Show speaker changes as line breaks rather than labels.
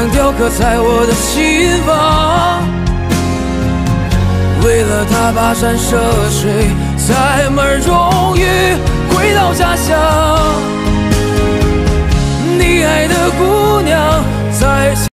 像雕刻在我的心房。为了他跋山涉水，才门终于回到家乡。你爱的姑娘在。